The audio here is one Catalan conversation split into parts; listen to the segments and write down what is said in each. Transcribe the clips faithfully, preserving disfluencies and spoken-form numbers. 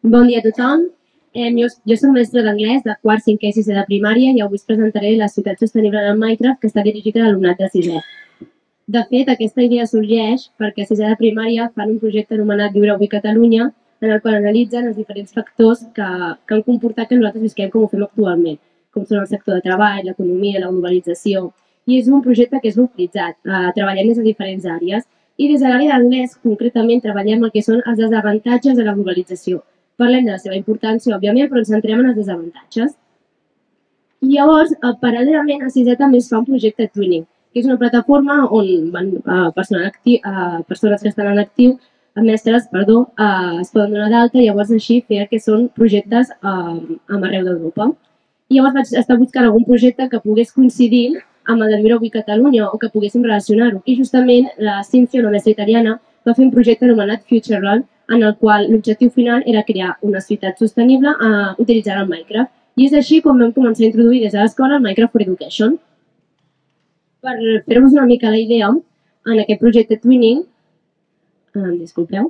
Bon dia a tothom. Eh, jo, jo soc mestra d'anglès de quart, cinquè i sisè de primària i avui us presentaré la ciutat sostenible en el Minecraft, que està dirigida a l'alumnat de sisè. De fet, aquesta idea sorgeix perquè a sisè de primària fan un projecte anomenat Viure avui Catalunya, en el qual analitzen els diferents factors que, que han comportat que nosaltres visquem com ho fem actualment, com són el sector de treball, l'economia, la globalització. I és un projecte que és localitzat. Eh, treballem des de diferents àrees i des de l'àrea d'anglès, concretament, treballem el que són els desavantatges de la globalització. Parlem de la seva importància, òbviament, però ens centrem en els desavantatges. I llavors, paral·lelament, a sisè també es fa un projecte Twinning, que és una plataforma on van, uh, persones, actiu, uh, persones que estan en actiu, mestres, perdó, uh, es poden donar d'alta i llavors així fer el que són projectes uh, amb arreu d'Europa. I llavors vaig estar buscant algun projecte que pogués coincidir amb el de Viure avui Catalunya o que poguéssim relacionar-ho. I justament la Cíntia, una mestra italiana, va fer un projecte anomenat Futureland, en el qual l'objectiu final era crear una ciutat sostenible uh, utilitzant el Minecraft. I és així com vam començar a introduir des de l'escola el Minecraft for Education. Per fer-vos una mica la idea, en aquest projecte Twinning, uh, disculpeu,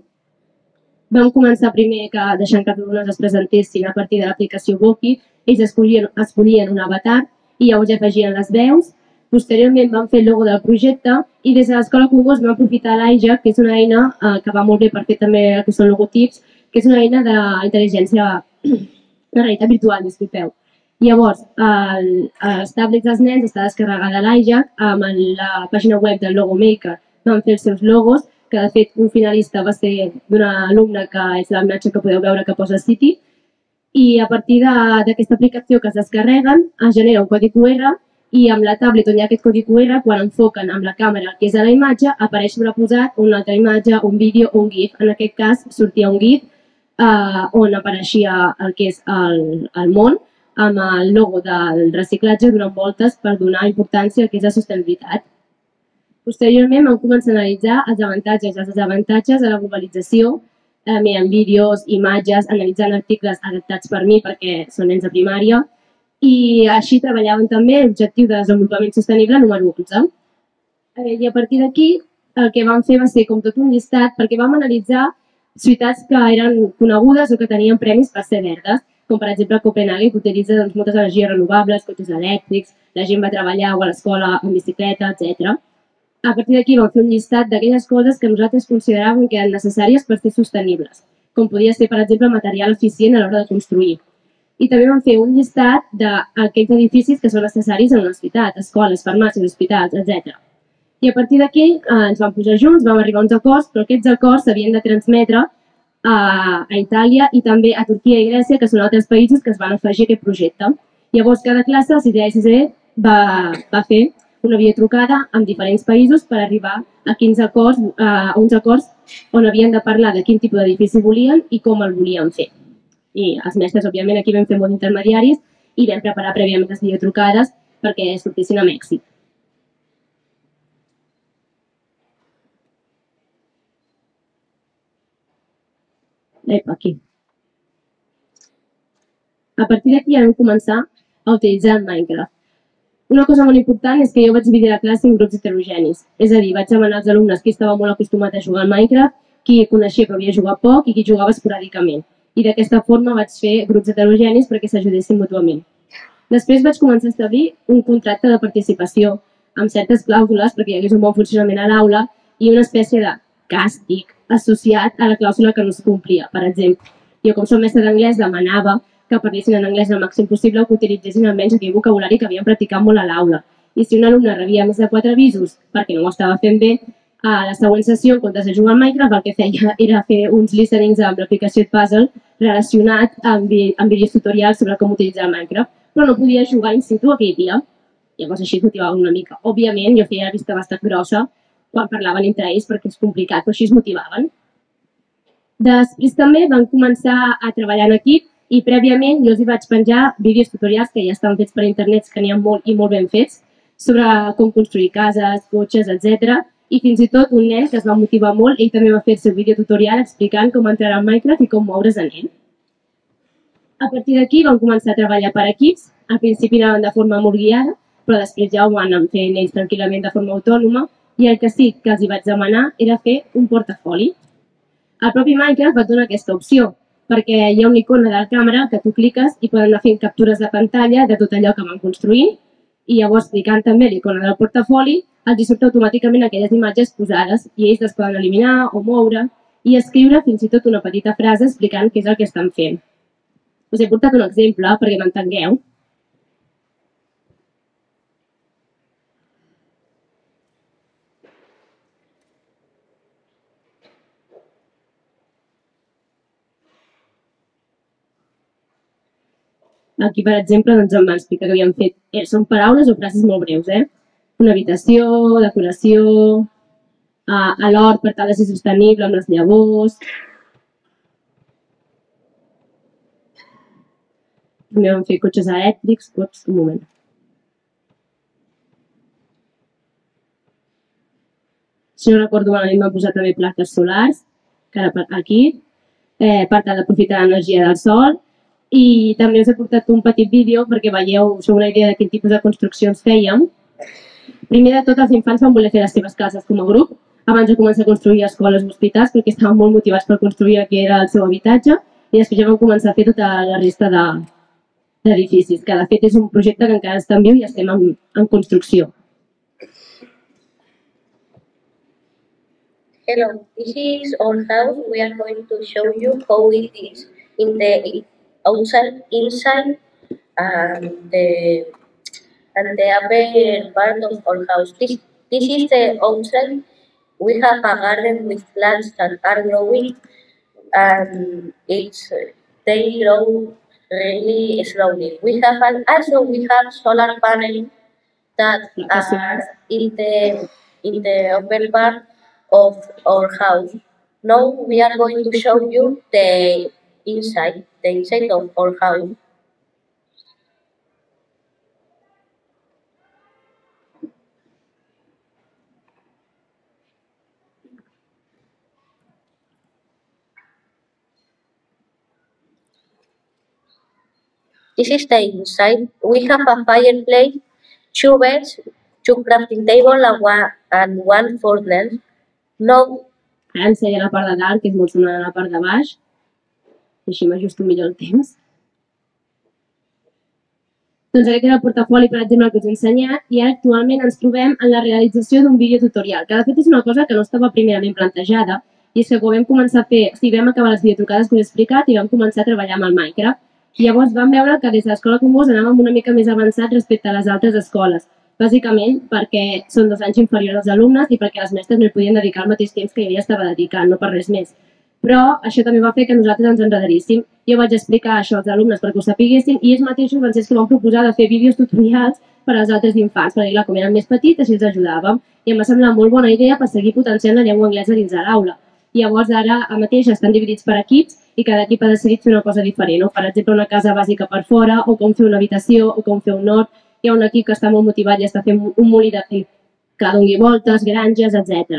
vam començar primer que deixant que els alumnes es presentessin a partir de l'aplicació Voki. Ells escollien, escollien un avatar i llavors ja afegien les veus. Posteriorment vam fer el logo del projecte i des de l'Escola Cogos vam aprofitar l'AIJA, que és una eina eh, que va molt bé per fer també el que són logotips, que és una eina d'intel·ligència de realitat virtual, disculpeu. Llavors, el, els tablets dels nens està descarregada l'AIJA, amb la pàgina web del Logo Maker van fer els seus logos, que de fet un finalista va ser d'una alumna que és la imatge que podeu veure que posa City, i a partir d'aquesta aplicació que es descarreguen es genera un codi Q R i amb la tablet on hi ha aquest codi Q R, quan enfoquen amb la càmera el que és a la imatge, apareix sobreposat una altra imatge, un vídeo o un GIF. En aquest cas sortia un GIF eh, on apareixia el que és el, el món amb el logo del reciclatge donant voltes per donar importància al que és la sostenibilitat. Posteriorment vam començar a analitzar els avantatges i els desavantatges de la globalització, eh, mirant vídeos, imatges, analitzant articles adaptats per mi perquè són nens de primària, i així treballàvem també l'objectiu de desenvolupament sostenible número onze. I a partir d'aquí el que vam fer va ser com tot un llistat perquè vam analitzar ciutats que eren conegudes o que tenien premis per ser verdes, com per exemple Copenhague, que utilitza doncs, moltes energies renovables, cotxes elèctrics, la gent va treballar o a l'escola en bicicleta, etcètera. A partir d'aquí vam fer un llistat d'aquelles coses que nosaltres consideràvem que eren necessàries per ser sostenibles, com podia ser, per exemple, material eficient a l'hora de construir. I també vam fer un llistat d'aquells edificis que són necessaris en una ciutat, escoles, farmàcies, hospitals, etcètera. I a partir d'aquí eh, ens vam posar junts, vam arribar a uns acords, però aquests acords s'havien de transmetre a, a Itàlia i també a Turquia i Grècia, que són altres països que es van afegir a aquest projecte. Llavors, cada classe, sisè i sisè, va, va fer una videotrucada amb diferents països per arribar a quins acords, a uns acords on havien de parlar de quin tipus d'edifici volien i com el volien fer. I els mestres, òbviament, aquí vam fer molt d'intermediaris i vam preparar prèviament les videotrucades perquè sortissin amb èxit. Epa, aquí. A partir d'aquí ja vam començar a utilitzar el Minecraft. Una cosa molt important és que jo vaig dividir la classe en grups heterogenis. És a dir, vaig demanar als alumnes qui estava molt acostumat a jugar al Minecraft, qui coneixia però havia jugat poc i qui jugava esporàdicament. I d'aquesta forma vaig fer grups heterogenis perquè s'ajudessin mútuament. Després vaig començar a establir un contracte de participació amb certes clàusules perquè hi hagués un bon funcionament a l'aula i una espècie de càstig associat a la clàusula que no es complia. Per exemple, jo com som mestre d'anglès demanava que parlessin en anglès el màxim possible o que utilitzessin almenys aquell vocabulari que havien practicat molt a l'aula. I si un alumne rebia més de quatre avisos perquè no ho estava fent bé, a la següent sessió, en comptes de jugar al Minecraft, el que feia era fer uns listenings amb l'aplicació Puzzle relacionat amb, amb vídeos tutorials sobre com utilitzar el Minecraft, però no podia jugar in situ aquell dia. Llavors així es motivaven una mica. Òbviament, jo feia la vista bastant grossa quan parlaven entre ells perquè és complicat, però així es motivaven. Després també van començar a treballar en equip i prèviament jo els hi vaig penjar vídeos tutorials que ja estaven fets per internet, que n'hi ha molt i molt ben fets, sobre com construir cases, cotxes, etcètera. I fins i tot un nen que es va motivar molt, ell també va fer el seu videotutorial explicant com entrar al Minecraft i com moure's en ell. A partir d'aquí vam començar a treballar per equips. Al principi anaven de forma molt guiada, però després ja ho van fer ells tranquil·lament de forma autònoma i el que sí que els hi vaig demanar era fer un portafoli. El propi Minecraft va donar aquesta opció. perquè hi ha una icona de la càmera que tu cliques i poden anar fent captures de pantalla de tot allò que van construint i llavors clicant també l'icona del portafoli els hi surt automàticament aquelles imatges posades i ells les poden eliminar o moure i escriure fins i tot una petita frase explicant què és el que estan fent. Us he portat un exemple perquè m'entengueu. Aquí, per exemple, doncs em van explicar que havien fet... Eh, són paraules o frases molt breus, eh? Una habitació, decoració, a, a l'hort per tal de ser sostenible amb les llavors. També van fer cotxes elèctrics, cotxes, un moment. Si no recordo malament, van posar també plaques solars, que ara per aquí, eh, per tal d'aprofitar l'energia del sol. I també us he portat un petit vídeo perquè veieu una idea de quin tipus de construccions fèiem. Primer de tot, els infants van voler fer les seves cases com a grup abans de començar a construir escoles o hospitals perquè estaven molt motivats per construir el que era el seu habitatge i després ja van començar a fer tota la resta d'edificis, que de fet és un projecte que encara està en viu i estem en, en construcció. Hello, this is our house. We are going to show you how it is in the outside, inside, and the and the upper part of our house. This this is the outside. We have a garden with plants that are growing, and it's they grow really slowly. We have an, also we have solar panels that are in the in the upper part of our house. Now we are going to show you the inside, the inside of our house. This is the inside. We have a fireplace, two beds, two crafting tables, and one, and one furnace. No. Ara ensenyaré la part de dalt, que és molt semblant a la part de baix. Així m'ajusto millor el temps. Doncs aquest era el portafoli, per exemple, que us he ensenyat, i ara actualment ens trobem en la realització d'un vídeo tutorial, que de fet és una cosa que no estava primerament plantejada, i és que quan vam començar a fer, o sigui, vam acabar les videotrucades que us he explicat i vam començar a treballar amb el Minecraft. Llavors vam veure que des de l'Escola Congost anàvem una mica més avançats respecte a les altres escoles, bàsicament perquè són dos anys inferiors als alumnes i perquè les mestres no hi podien dedicar el mateix temps que ella estava dedicant, no per res més. Però això també va fer que nosaltres ens enredaríssim. Jo vaig explicar això als alumnes perquè ho sapiguessin i ells mateixos van ser els que van proposar de fer vídeos tutorials per als altres infants, perquè clar, com eren més petits, així els ajudàvem. I em va semblar molt bona idea per seguir potenciant la llengua anglesa dins de l'aula. Llavors ara mateix estan dividits per equips i cada equip ha decidit fer una cosa diferent, no? Per exemple, una casa bàsica per fora, o com fer una habitació, o com fer un hort. Hi ha un equip que està molt motivat i està fent un molí de fil que doni voltes, granges, etcètera.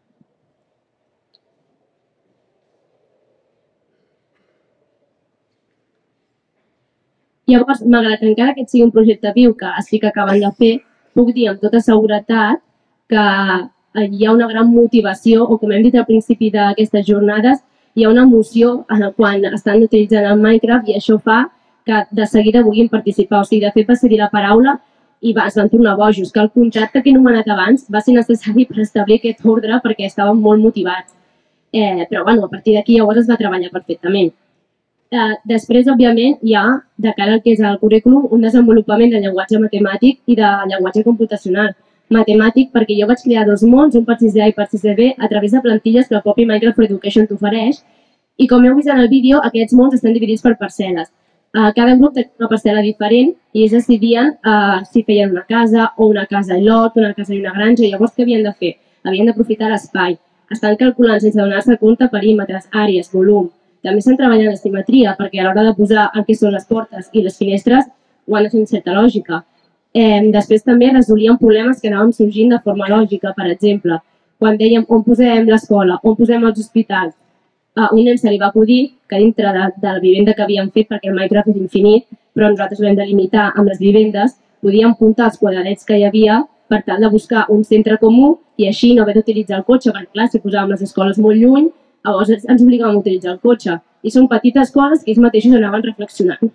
Llavors, malgrat que encara aquest sigui un projecte viu que sí que acaben de fer, puc dir amb tota seguretat que hi ha una gran motivació, o com hem dit al principi d'aquestes jornades, hi ha una emoció quan estan utilitzant el Minecraft i això fa que de seguida vulguin participar. O sigui, de fet va ser dir la paraula i es van tornar bojos, que el contracte que he anomenat abans va ser necessari per establir aquest ordre perquè estaven molt motivats. Eh, però bueno, a partir d'aquí llavors es va treballar perfectament. Eh, després, òbviament, hi ha, de cara al que és el currículum, un desenvolupament de llenguatge matemàtic i de llenguatge computacional. Matemàtic perquè jo vaig crear dos mons, un per sisè A i per sisè B, a través de plantilles que el propi Minecraft for Education t'ofereix. I com heu vist en el vídeo, aquests mons estan dividits per parcel·les. Uh, cada grup té una parcel·la diferent i ells decidien uh, si feien una casa o una casa i lot, una casa i una granja. I llavors què havien de fer? Havien d'aprofitar l'espai. Estan calculant sense donar-se compte perímetres, àrees, volum. També estan treballant en simetria perquè a l'hora de posar el que són les portes i les finestres ho han de fer amb certa lògica. Eh, després també resolíem problemes que anàvem sorgint de forma lògica. Per exemple, quan dèiem on posem l'escola, on posem els hospitals, a un nen se li va acudir que dintre de, de la vivenda que havíem fet, perquè el Minecraft és infinit, però nosaltres l'hem de limitar amb les vivendes, podíem comptar els quadradets que hi havia per tal de buscar un centre comú i així no haver d'utilitzar el cotxe, perquè clar, si posàvem les escoles molt lluny, Llavors ens obligàvem a utilitzar el cotxe. I són petites coses que ells mateixos anaven reflexionant.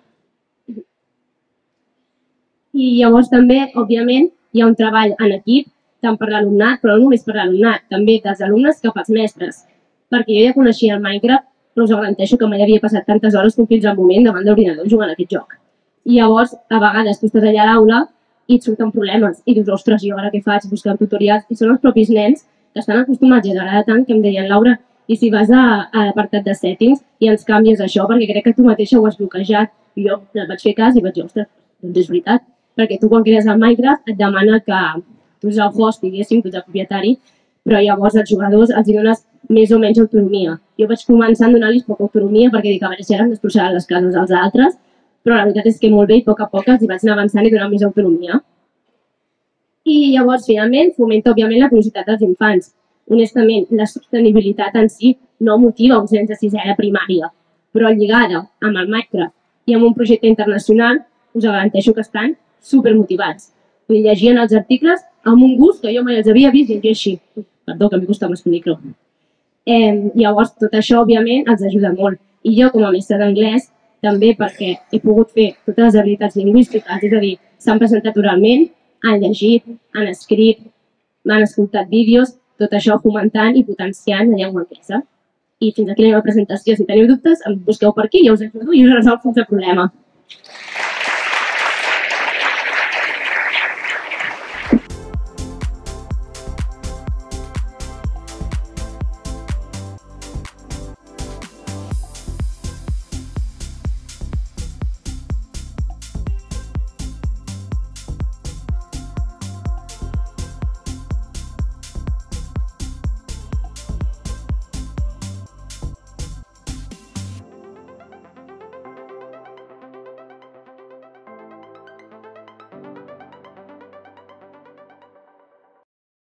I llavors també, òbviament, hi ha un treball en equip, tant per l'alumnat, però no només per l'alumnat, també dels alumnes cap als mestres. Perquè jo ja coneixia el Minecraft, però us garanteixo que mai havia passat tantes hores com fins al moment davant d'ordinador jugant a aquest joc. I llavors, a vegades, tu estàs allà a l'aula i et surten problemes. I dius, ostres, jo ara què faig? Buscant tutorials. I són els propis nens que estan acostumats i agrada tant que em deien, Laura, i si vas a, a l'apartat de settings i ens canvies això, perquè crec que tu mateixa ho has bloquejat. I jo vaig fer cas i vaig dir, ostres, doncs és veritat. Perquè tu quan crees el Minecraft et demana que tu ets el host, diguéssim, tu ets el propietari, però llavors als jugadors els dones més o menys autonomia. Jo vaig començar a donar-los poca autonomia perquè dic, a veure si ara em destrossaran les cases als altres, però la veritat és que molt bé i a poc a poc els hi vaig anar avançant i donant més autonomia. I llavors, finalment, fomenta, òbviament, la curiositat dels infants. Honestament, la sostenibilitat en si no motiva uns nens de sisè de primària, però lligada amb el Minecraft i amb un projecte internacional, us garanteixo que estan supermotivats. Vull dir, llegien els articles amb un gust que jo mai els havia vist i jo així. Perdó, que m'he costat més que el micro. Eh, llavors, tot això, òbviament, els ajuda molt. I jo, com a mestra d'anglès, també perquè he pogut fer totes les habilitats lingüístiques, és a dir, s'han presentat oralment, han llegit, han escrit, han escoltat vídeos, tot això fomentant i potenciant la llengua anglesa. I fins aquí la meva presentació. Si teniu dubtes, em busqueu per aquí i ja us ajudo i us resolc sense problema.